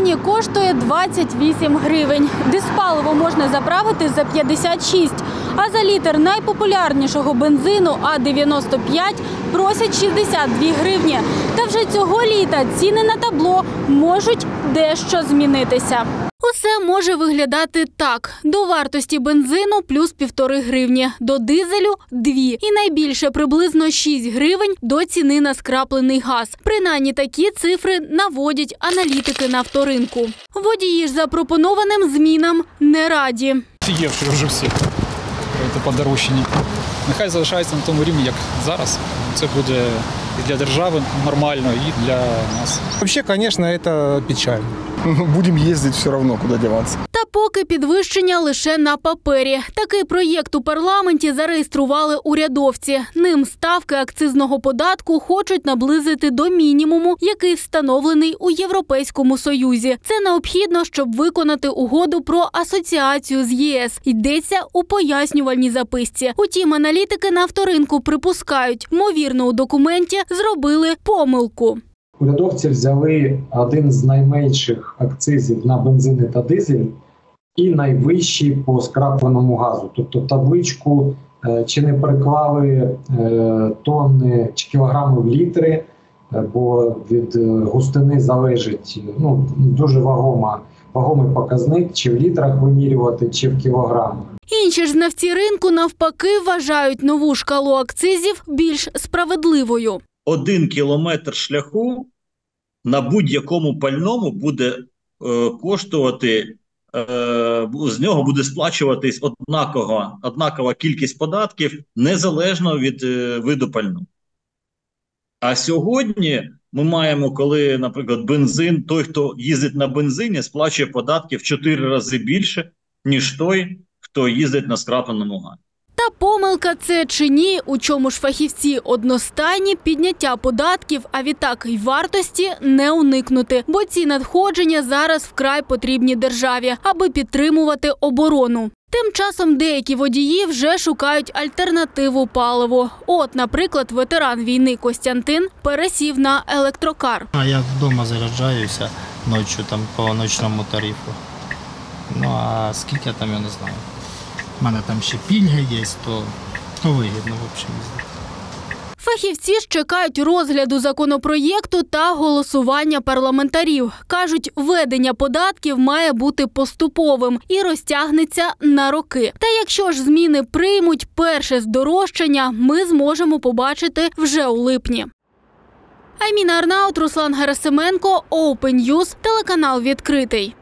нині коштує 28 гривень. Диспаливо можна заправити за 56, а за літр найпопулярнішого бензину А-95 просять 62 гривні. Та вже цього літа ціни на табло можуть дещо змінитися. Усе може виглядати так. До вартості бензину плюс 1,5 гривні, до дизелю – 2. І найбільше приблизно 6 гривень до ціни на скраплений газ. Принаймні такі цифри наводять аналітики нафторинку. Водії ж запропонованим змінам не раді. Офігівши вже всі це подорожчання. Нехай залишається на тому рівні, як зараз. Це буде і для держави нормально, і для нас. Взагалі, звісно, це печально. Будемо їздити все одно, куди діватися. Та поки підвищення лише на папері. Такий проєкт у парламенті зареєстрували урядовці. Ним ставки акцизного податку хочуть наблизити до мінімуму, який встановлений у Європейському Союзі. Це необхідно, щоб виконати угоду про асоціацію з ЄС. Йдеться у пояснювальній записці. Утім, аналітики нафторинку припускають, ймовірно, у документі зробили помилку. Урядовці взяли один з найменших акцизів на бензини та дизель і найвищий по скрапленому газу. Тобто табличку чи не переклали тонни чи кілограми в літри, бо від густини залежить дуже вагомий показник, чи в літрах вимірювати, чи в кілограмах. Інші ж знавці ринку навпаки вважають нову шкалу акцизів більш справедливою. 1 кілометр шляху на будь-якому пальному буде коштувати, з нього буде сплачуватись однакова кількість податків, незалежно від виду пального. А сьогодні ми маємо, коли, наприклад, бензин, той, хто їздить на бензині, сплачує податки в 4 рази більше, ніж той, хто їздить на скрапленому газі. Та помилка це чи ні, у чому ж фахівці одностайні, підняття податків, а відтак й вартості не уникнути. Бо ці надходження зараз вкрай потрібні державі, аби підтримувати оборону. Тим часом деякі водії вже шукають альтернативу паливу. От, наприклад, ветеран війни Костянтин пересів на електрокар. Я вдома заряджаюся ночі по ночному тарифу. А скільки там, я не знаю. У мене там ще пільги є, то вигідно, в общем, їздити. Фахівці ж чекають розгляду законопроєкту та голосування парламентарів. Кажуть, введення податків має бути поступовим і розтягнеться на роки. Та якщо ж зміни приймуть, перше здорожчання ми зможемо побачити вже у липні. Айміна Арнаут, Руслан Герасименко, Open News, телеканал «Відкритий».